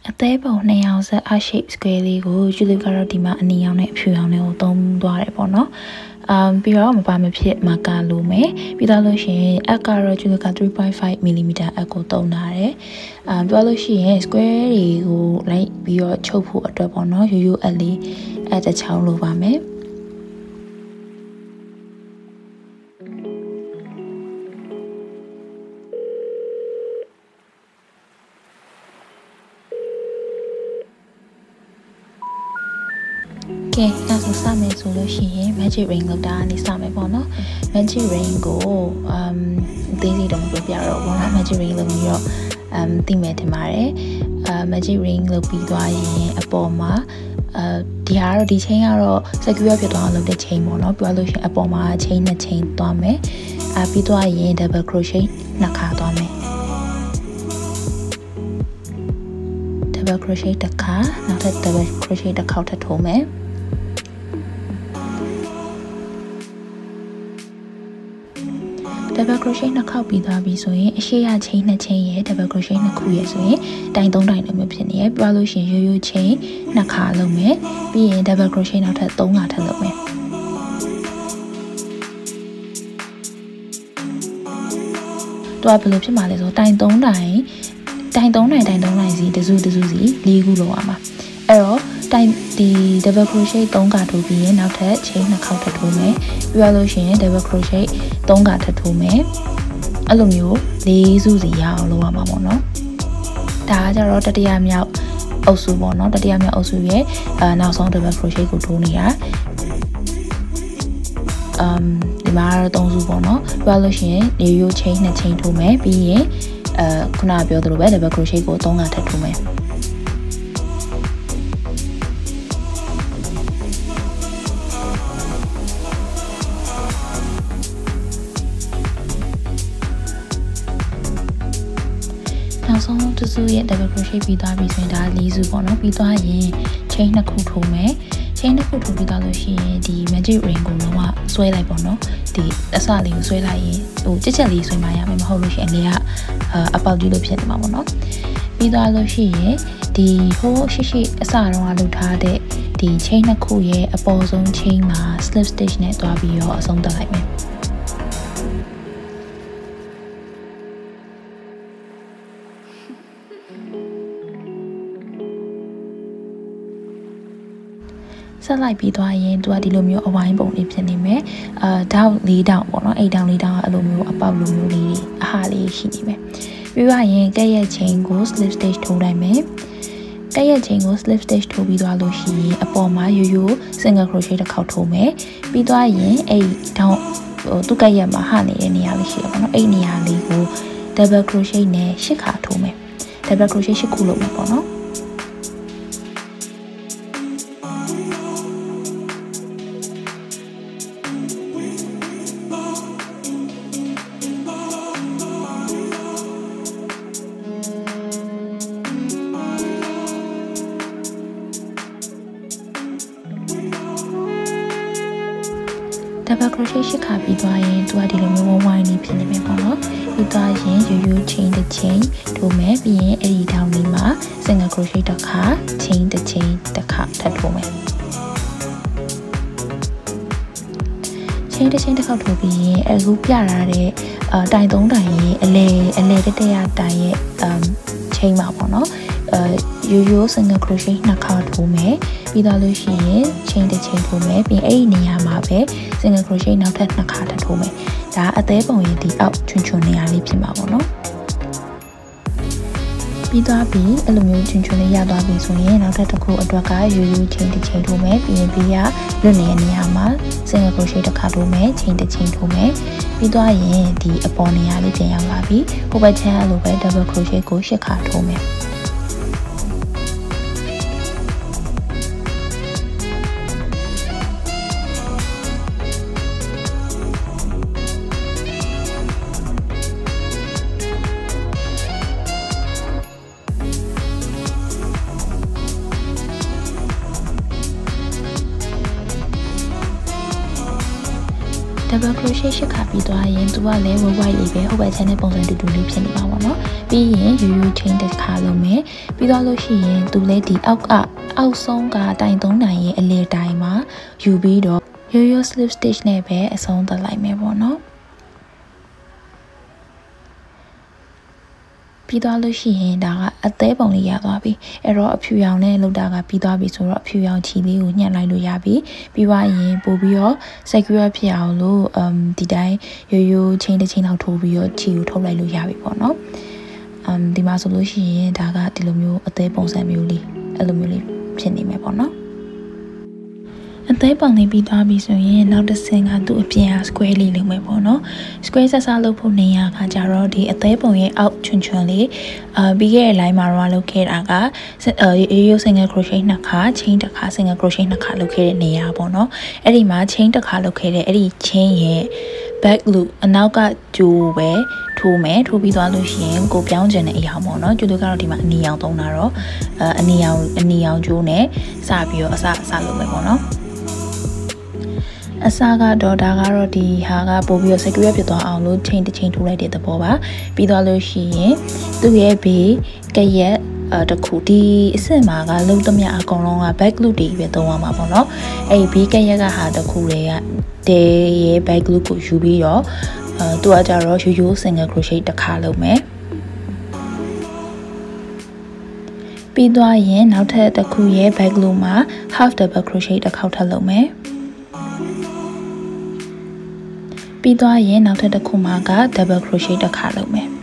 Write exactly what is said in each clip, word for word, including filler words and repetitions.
အသေးပုံနှစ်ယောက်ဆက် heart shape square လေးကို Tulip ကတော့ဒီမှာအနီရောင်နဲ့အဖြူရောင်နဲ့ကိုသုံးသွားတယ်ပေါ့နော်။ um ပြီးတော့မပါမဖြစ်မာကာလိုမယ်ပြီးတော့လို့ရှိရင်အက်ကတော့ Tulip က three point five millimeter အက်ကိုသုံးထားတယ်။ um ပြောလို့ရှိရင် square တွေကိုလိုက်ပြီးတော့ချုပ်ဖို့အတွက်ပေါ့နော်ရိုးရိုးအက်လေးအဲ့တစ်ချောင်းလိုပါမယ်။ကဲအဲ့ဆိုစမယ်ဆိုလို့ရှိရင် magic ring လောက်တာနေစမယ်ပေါ့နော် magic ring ကို um အသေးစိတ်တော့မပြောပြတော့ဘူးနော် magic ring လုပ်ပြီးတော့ um သိမယ်ထင်ပါတယ်အာ magic ring လုပ်ပြီးသွားရင်အပေါ်မှာအာဒီဟာကတော့ဒီ chain ကတော့ secure ဖြစ်သွားအောင်လုပ်တဲ့ chain ပေါ့နော်ပြောလို့ရှိရင်အပေါ်မှာ chain နဲ့ chain သွားမယ်အာပြီးသွားရင် double crochet နှစ်ခါသွားမယ်double crochet တစ်ခါနောက်ထပ် double crochet တစ်ခေါက်ထပ်ထိုးမယ်double crochet နှစ်ခေါက်ပြီးသွားပြီဆိုရင်အရှိရ chain နှစ် chain ရဲ့ double crochet နှစ်ခုရဲ့ဆိုရင်တိုင်သုံးတိုင်လည်းမဖြစ်နေရပြလို့ရှိရင်ရိုးရိုး chain နှစ်ခါလုပ်မယ်ပြီးရင် double crochet နောက်ထပ်သုံးခါထပ်လုပ်မယ်တော့ဘယ်လိုဖြစ်မှာလဲဆိုတိုင်သုံးတိုင်တိုင်သုံးတိုင်တိုင်သုံးတိုင်စီတစုတစုစီလေးခုလုပ်ရမှာအဲ့တော့တိုင်ဒီ double crochet သုံးခါထိုးပြီးရင်နောက်ထပ် chain နှစ်ခေါက်ထပ်ထိုးမယ်ပြီးတော့လို့ရှိရင် double crochet သုံးခါထပ်ထိုးမယ်အဲ့လိုမျိုးလေးစုစီရအောင်လုပ်ရမှာပေါ့နော်ဒါကကြတော့တတိယမြောက်အုပ်စုပေါ့နော်တတိယမြောက်အုပ်စုရဲ့အာနောက်ဆုံး double crochet ကိုထိုးနေတာ um ဒီမှာတော့သုံးစုပေါ့နော်ပြီးတော့လို့ရှိရင်ရိုးရိုး chain နှစ် chain ထိုးမယ်ပြီးရင်အဲခုနကပြောသလိုပဲ double crochet ကိုသုံးခါထပ်ထိုးမယ်နောက်ဆုံးတစ်စုရဲ့ double crochet ပြီးသွားပြီဆိုရင်ဒါလေးစုပေါ့နော်ပြီးသွားရင် chain နှစ်ခုထိုးမယ် chain နှစ်ခုထိုးပြီးသွားလို့ရှိရင်ဒီ magic ring ကိုလုံးဝဆွဲလိုက်ပေါ့နော်ဒီအစလေးကိုဆွဲလိုက်ရင်ဟိုကြက်ကြက်လေးဆွဲမှရမယ်မဟုတ်လို့ရှိရင်အနေကအပေါက်ကြီးလို့ဖြစ်နေမှာပေါ့နော်ပြီးသွားလို့ရှိရင်ဒီဟိုရှိရှိအစတော့ကလုပ်ထားတဲ့ဒီ chain နှစ်ခုရဲ့အပေါ်ဆုံး chain မှာ slip stitch နဲ့တွားပြီးတော့အဆုံးသတ်လိုက်မယ်ဆက်လိုက်ပြီးသွားရင်သူကဒီလိုမျိုးအဝိုင်းပုံလေးဖြစ်နေမယ်အာဒေါက်လေးတောင်ပေါ့နော်အိတ်တောင်လေးတောင်အဲ့လိုမျိုးအပေါက်လိုမျိုးလေးအဟာလေးရှိနေမယ်ပြီးသွားရင်ကဲ့ရဲ့ chain ကို slip stitch ထိုးလိုက်မယ်ကဲ့ရဲ့ chain ကို slip stitch ထိုးပြီးသွားလို့ရှိရင်အပေါ်မှာရိုးရိုး single crochet တစ်ခေါက်ထိုးမယ်ပြီးသွားရင်အဲ့တောင်ဟိုသူ့ကဲ့ရဲ့မှာဟာနေတဲ့နေရာလေးရှိရပါတော့အဲ့နေရာလေးကို double crochet နဲ့ရှစ်ခါထိုးမယ် double crochet ရှစ်ခုလုပ်မယ်ပေါ့နော်double crochet ရှစ်ခါပြီးသွားရင်သူကဒီလိုမျိုးဝိုင်းလေးဖြစ်နေမယ်ပေါ့နော်ပြီးသွားရင်ရိုးရိုး chain တစ် chain ထိုးမယ်ပြီးရင်အဲ့ဒီထောင်လေးမှာ single crochet တစ်ခါ chain တစ် chain တစ်ခါထပ်ထိုးမယ် chain တစ် chain တစ်ခါထိုးပြီးရင်အခုပြထားတဲ့အာတိုင်သုံးတိုင်ရဲ့အလဲအလဲတက်တက်ရတိုင်ရဲ့ um chain မှာပေါ့နော်အဲရိုးရိုး single crochet နှစ်ခါထိုးမယ်ပြီးတော့လို့ရှိရင် chain တစ် chain ထိုးမယ်ပြီးအဲ့ဒီနေရာမှာပဲ single crochet နောက်ထပ်နှစ်ခါထပ်ထိုးမယ်ဒါအသေးပုံရဲ့ဒီအောက်ချွန်ချွန်နေရာလေးဖြစ်မှာပေါ့နော်ပြီးသွားပြီအဲ့လိုမျိုးချွန်ချွန်လေးရသွားပြီဆိုရင်နောက်ထပ်တစ်ခုအတွက်ကရိုးရိုး chain တစ် chain ထိုးမယ်ပြီးရင်ပြီးရလွတ်နေတဲ့နေရာမှာ single crochet တစ်ခါထိုးမယ် chain တစ် chain ထိုးမယ်ပြီးသွားရင်ဒီအပေါ်နေရာလေးပြန်ရောက်လာပြီဟိုဘက်ချမ်းအဲ့လိုပဲ double crochet ကိုရှစ်ခါထိုးမယ် double crochet ရှစ်ခါပြီးသွားရင်သူကလည်း white လေးပဲဟိုဘက် channel ပုံစံတူတူလေးဖြစ်နေမှာပေါ့နော်ပြီးရင်ရိုးရိုး chain တစ်ခါလုပ်မယ်ပြီးတော့လို့ရှိရင်သူလည်းဒီအောက်ကအောက်ဆုံးကတိုင်သုံးတိုင်ရဲ့အလေတိုင်မှာယူပြီးတော့ရိုးရိုး slip stitch နဲ့ပဲအဆုံးသတ်လိုက်မယ်ပေါ့နော်ပြီးသွားလို့ရှိရင်ဒါကအသေးပုံလေးရသွားပြီအဲ့တော့အဖြူရောင်နဲ့လောက်တာကပြီးသွားပြီဆိုတော့အဖြူရောင်ချီလေးကိုညှက်လိုက်လို့ရပြီပြီးသွားရင်ပို့ပြီးတော့ secure ဖြစ်အောင်လို့ um ဒီတိုင်းရိုးရိုးချင်းတစ်ချင်းလောက်ထိုးပြီးတော့ချီကိုထုတ်လိုက်လို့ရပြီပေါ့နော် um ဒီမှာဆိုလို့ရှိရင်ဒါကဒီလိုမျိုးအသေးပုံစံမျိုးလေးအဲ့လိုမျိုးလေးဖြစ်နေမယ်ပေါ့နော်အသေးပုံလေးပြီးသွားပြီဆိုရင်နောက်တစ်ဆင့်ကသူ့အပြင်က square လေးလုပ်မယ်ပေါ့နော် square ဆက်စားလုပ်ဖို့နေရခါကြတော့ဒီအသေးပုံရဲ့အောက်ချွန်ချွန်လေးအာပြီးခဲ့တဲ့ line မှာတော့လုပ်ခဲ့တာကရိုးရိုး single crochet နှစ်ခါ chain တစ်ခါ single crochet နှစ်ခါလုပ်ခဲ့တဲ့နေရာပေါ့နော်အဲ့ဒီမှာ chain တစ်ခါလုပ်ခဲ့တဲ့အဲ့ဒီ chain ရဲ့ back loop အနောက်ကကြိုးပဲထိုးမယ်ထိုးပြီးသွားလို့ရှိရင်ကိုပြောင်းကျင်တဲ့အရာပေါ့နော်ကျိုးတို့ကတော့ဒီမှာအနီရောင်သုံးတာတော့အနီရောင်အနီရောင်ကြိုးနဲ့စပြီးတော့အစအစလုပ်မယ်ပေါ့နော်အစားကတော့ဒါကတော့ဒီဟာကပို့ပြီးတော့ secure ဖြစ်သွားအောင်လို့ chain တစ်chain ထိုးလိုက်တဲ့သဘောပါပြီးသွားလို့ရှိရင်သူ့ရဲ့ဘေးကရက်အဲတခုဒီအစ်စ်မှာကလုံးသမျှအကုန်လုံးက back loop တွေပဲသုံးရမှာပေါ့နော်အဲ့ဒီဘေးကရက်ကဟာတခုတွေကတဲရဲ့ back loop ကိုယူပြီးတော့အဲသူကကြတော့ရိုးရိုး single crochet တစ်ခါလုပ်မယ်ပြီးသွားရင်နောက်ထပ်တစ်ခုရဲ့ back loop မှာ half double crochet တစ်ခေါက်ထပ်လုပ်မယ်ပြီးသွားရင်နောက်ထပ်တစ်ခုမှာက double crochet တစ်ခါလုပ်မယ်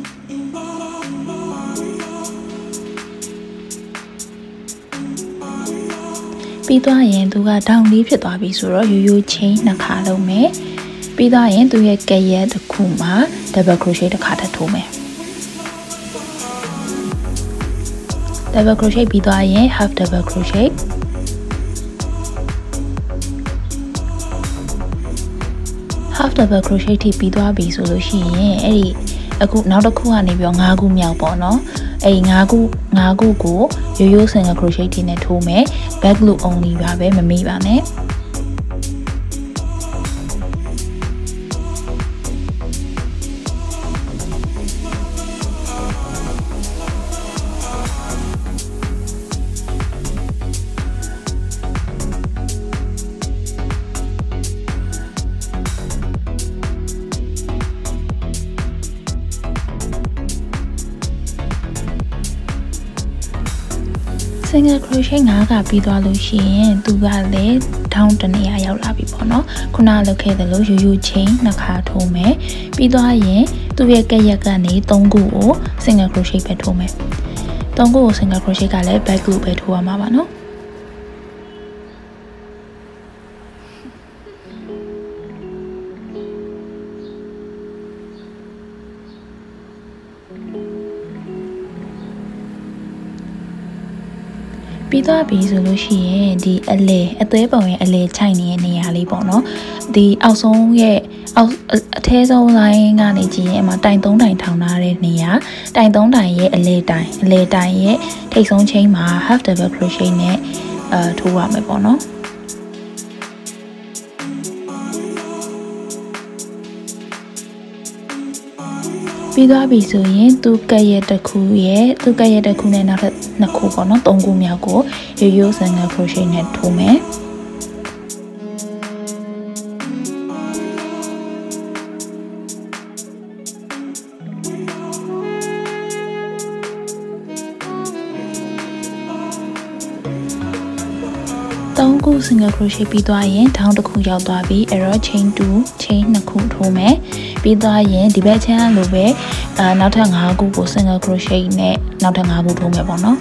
ပြီးသွားရင်သူကဒေါင်လေးဖြစ်သွားပြီဆိုတော့ရိုးရိုး chain နှစ်ခါလုပ်မယ်ပြီးသွားရင်သူရဲ့ကရက်တစ်ခုမှာ double crochet တစ်ခါထပ်ထိုးမယ် double crochet ပြီးသွားရင် half double crochet half double crochet ထိပြီးသွားပြီဆိုလို့ရှိရင်အဲ့ဒီအခုနောက်တစ်ခုကနေပြီးတော့၅ခုမြောက်ပေါ့နော်အဲ့ဒီ၅ခု၅ခုကိုရိုးရိုး single crochet ထိနဲ့ထိုးမယ် back loop only ပါပဲမမေ့ပါနဲ့single crochet ငါးကပြီးသွားလို့ရှိရင်သူကလည်းထောင်းတနေရာရောက်လာပြီပေါ့နော်ခုနလုပ်ခဲ့သလိုရိုးရိုး chain နှစ်ခါထိုးမယ်ပြီးသွားရင်သူ့ရဲ့ကက်ရက်ကနေ၃ခုကို single crochet ပဲထိုးမယ်၃ခုကို single crochet ကလည်း back loop ပဲထိုးရမှာပါနော်ပြီးသွားပြီဆိုလို့ရှိရင်ဒီအလဲအသွဲပုံရဲ့အလဲခြိုက်နေတဲ့နေရာလေးပေါ့နော်ဒီအောက်ဆုံးရဲ့အောက်အထဲဆုံး line ကနေကြည့်ရင်အမှတိုင်သုံးတိုင်ထောင်ထားတဲ့နေရာတိုင်သုံးတိုင်ရဲ့အလဲတိုင်အလဲတိုင်ရဲ့ထိပ်ဆုံး chain မှာ half double crochet နဲ့အဲထိုးရမယ်ပေါ့နော်ပြီးသွားပြီဆိုရင်သူ့ကက်ရက်တစ်ခုရဲ့သူ့ကက်ရက်တစ်ခုနဲ့နောက်ထပ်နှစ်ခုပေါ့နော်သုံးခုမြောက်ကိုရိုးရိုး single crochet နဲ့ထိုးမယ်သုံးခု single crochet ပြီးသွားရင်ထောင်းတစ်ခုရောက်သွားပြီအဲ့တော့ chain 2 chain နှစ်ခုထိုးမယ်ပြီးသွားရင်ဒီဘက် chain လိုပဲအာနောက်ထပ်၅ခုကို single crochet နဲ့နောက်ထပ်၅ခုထိုးမယ်ပေါ့နော်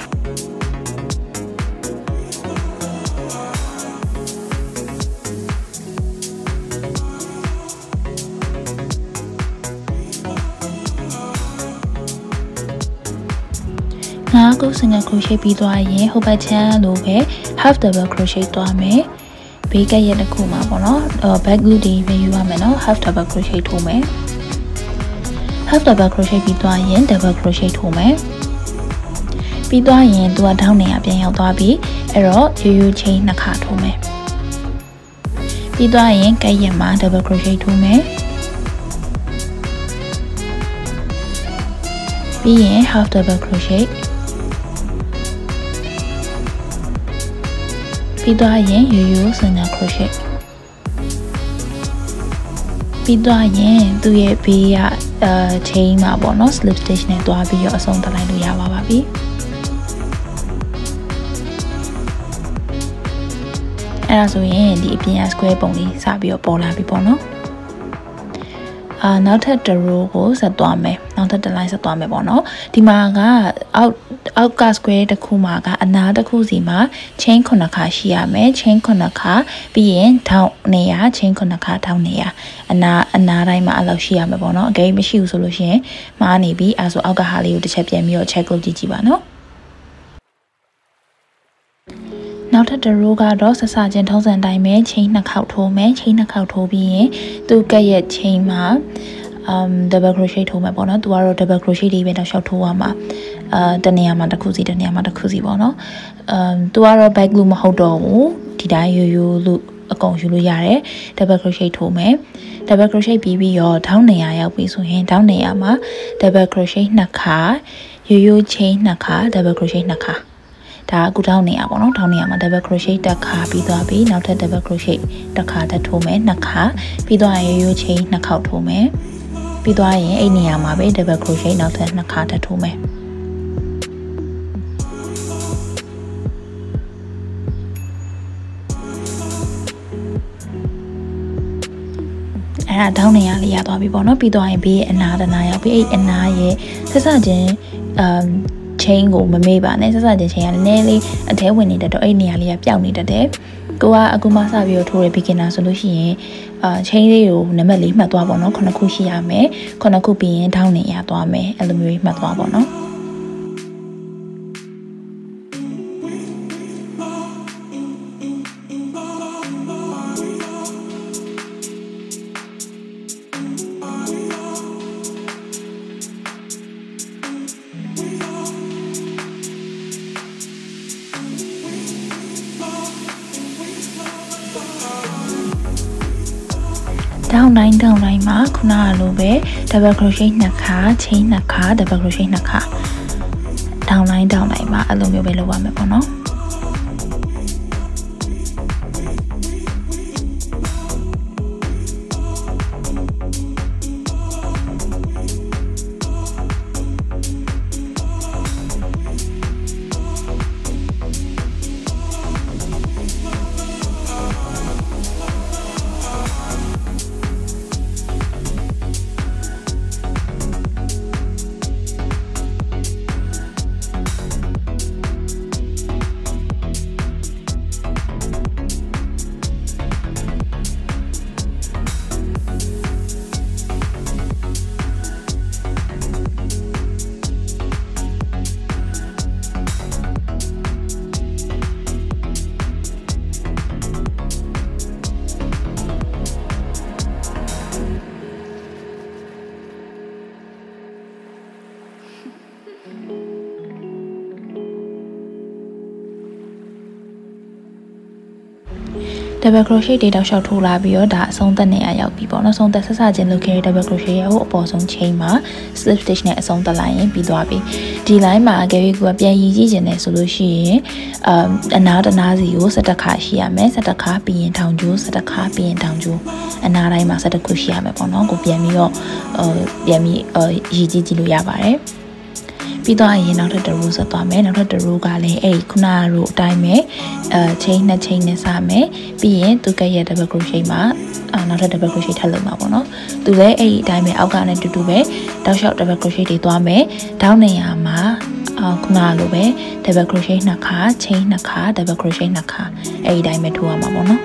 ငါးခု single crochet ပြီးသွားရင်ဟိုဘက် chain လိုပဲ half double crochet သွားမယ်ဘေးကရက်တစ်ခုမှာပေါ့နော် back loop တွေပဲယူရမယ်နော် half double crochet ထိုးမယ် half double crochet ပြီးသွားရင် double crochet ထိုးမယ်ပြီးသွားရင်သူကထောင်းနေရပြန်ရောက်သွားပြီအဲ့တော့ရိုးရိုး chain နှစ်ခါထိုးမယ်ပြီးသွားရင်ကဲ့ရက်မှာ double crochet ထိုးမယ်ပြီးရင် half double crochet ပြီးသွားရင်ရိုးရိုး single crochet ပြီးသွားရင်သူ့ရဲ့ဘေးကအဲ chain မှာပေါ့နော် slip stitch နဲ့တွားပြီးတော့အဆုံးသတ်လိုက်လို့ရပါပါပြီအဲ့ဒါဆိုရင်ဒီအပြင် square ပုံလေးစပြီးတော့ပေါ်လာပြီပေါ့နော်အာနောက်ထပ်တစ် row ကိုဆက်သွားမယ်နောက်ထပ်တစ် line ဆက်သွားမယ်ပေါ့နော်ဒီမှာကအောက်အောက်က square တစ်ခုမှာကအနားတစ်ခုစီမှာ chain ခုနှစ်ခါရှိရမယ် chain ခုနှစ်ခါပြီးရင်ထောင်းနေရ chain ခုနှစ်ခါထောင်းနေရအနားအနားတိုင်းမှာအဲ့လိုရှိရမယ်ပေါ့နော်အကယ်မရှိဘူးဆိုလို့ရှိရင်မှားနေပြီအဲဆိုအောက်ကဟာလေးကိုတစ်ချက်ပြန်ပြီးတော့ check လုပ်ကြည့်ကြည့်ပါနော်နောက်ထပ်တစ် row ကတော့ဆက်စချင်းထုံးစံတိုင်းပဲ chain နှစ်ခေါက်ထိုးမယ် chain နှစ်ခေါက်ထိုးပြီးရင်သူကရဲ့ chain မှာ um double crochet ထိုးမယ်ပေါ့နော်သူကတော့ double crochet တွေပဲတော့ရှောက်ထိုးရမှာအာတနေရာမှာတစ်ခုစီတနေရာမှာတစ်ခုစီပေါ့နော် um သူကတော့ back loop မဟုတ်တော့ဘူးဒီတိုင်းရိုးရိုးလို့အကုန်ယူလို့ရတယ် double crochet ထိုးမယ် double crochet ပြီးပြီးတော့ထောင်းနေရာရောက်ပြီဆိုရင်ထောင်းနေရာမှာ double crochet နှစ်ခါရိုးရိုး chain နှစ်ခါ double crochet နှစ်ခါဒါအခုထောင်းနေရပါတော့ထောင်းနေရမှာ double crochet တစ်ခါပြီးသွားပြီနောက်ထပ် double crochet တစ်ခါတက်ထိုးမယ်နှစ်ခါပြီးသွားရင်ရိုးရိုး chain နှစ်ခေါက်ထိုးမယ်ပြီးသွားရင်အဲ့နေရာမှာပဲ double crochet နောက်ထပ်နှစ်ခါတက်ထိုးမယ်အဲ့ဒါထောင်းနေရလေးရသွားပြီပေါ့နော်ပြီးသွားရင်ဘေးအနားတနာရောက်ပြီအဲ့အနားရဲ့ဆက်စချင်းအမ်chain ကိုမမေ့ပါနဲ့ဆက်စချင်း chain ကနည်းနည်းလေးအထဲဝင်နေတဲ့တော့အဲ့နေရာလေးကပျောက်နေတတ်တယ်ကိုကအခုမှစပြီးတော့ထိုးရ beginner ဆိုလို့ရှိရင်အာ chain လေးကိုနံပါတ်လေးမှတ်သွားပါတော့ခုနှစ်ခုရှိရမယ်ခုနှစ်ခုပြီးရင်ထောင်းနေရသွားမယ်အဲ့လိုမျိုးမှတ်သွားပါတော့တောင်းတိုင်းတောင်းတိုင်းမှာခုနကလိုပဲ double crochet နှစ်ခါ chain နှစ်ခါ double crochet နှစ်ခါတောင်းတိုင်းတောင်းတိုင်းမှာအဲ့လိုမျိုးပဲလုပ်ရမယ်ပေါ့နော်double crochet တွေတောက်လျှောက်ထိုးလာပြီးတော့ဒါအဆုံးသက်နေရရောက်ပြီပေါ့နော်ဆုံးသက်ဆက်စချင်းလုပ်ခဲ့တဲ့ double crochet ရဲ့ဟိုအပေါ်ဆုံး chain မှာ slip stitch နဲ့အဆုံးသက်လိုက်ရင်ပြီးသွားပြီဒီ line မှာအကယ်၍ကိုကပြန်ရည်ကြည့်ခြင်းနဲ့ဆိုလို့ရှိရင်အမ်အနားတနားစီကိုဆက်တစ်ခါရှိရမယ်ဆက်တစ်ခါပြီးရင်ထောင်ကျိုးဆက်တစ်ခါပြီးရင်ထောင်ကျိုးအနားတိုင်းမှာဆက်တစ်ခုရှိရမယ်ပေါ့နော်ကိုပြန်ပြီးတော့အဲပြန်ပြီးအဲရည်ကြည့်ကြည့်လို့ရပါတယ်ပြီးတော့ရင်နောက်ထပ်တစ် row ဆက်သွားမယ်နောက်ထပ်တစ် row ကလည်းအဲ့ခုနက row အတိုင်းပဲအဲ chain နှစ် chain နဲ့စမယ်ပြီးရင်သူကရဲ့ double crochet မှာနောက်ထပ် double crochet ထပ်လုပ်မှာပေါ့နော်သူလည်းအဲ့ဒီအတိုင်းပဲအောက်ကနဲ့တူတူပဲတောက်လျှောက် double crochet တွေသွားမယ်ဒေါင်းနေရာမှာခုနကလိုပဲ double crochet နှစ်ခါ chain နှစ်ခါ double crochet နှစ်ခါအဲ့ဒီအတိုင်းပဲထိုးရမှာပေါ့နော်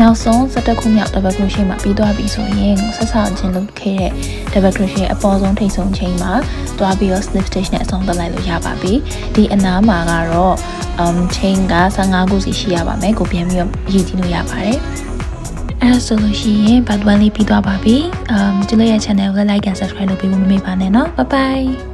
နောက်ဆုံးစက်တက်ခုမြောက် double crochet မှာပြီးသွားပြီဆိုရင်ဆက်ဆောက်ခြင်းလုပ်ခဲ့တဲ့ double crochet အပေါ်ဆုံးထိပ်ဆုံးချိန်မှာတွားပြီးတော့ slip stitch နဲ့အဆုံးသတ်လိုက်လို့ရပါပြီဒီအနားမှာကတော့ um chain ကfifteenခုစီရှိရပါမယ်ကိုပြန်ပြီးတော့ရည်ကြည့်လို့ရပါတယ်အဲ့ဒါဆိုလို့ရှိရင်ဘတ်ဝမ်လေးပြီးသွားပါပြီ um ဒီလိုရဲ့ channel ကို like and subscribe လုပ်ပေးဖို့မမေ့ပါနဲ့เนาะ bye bye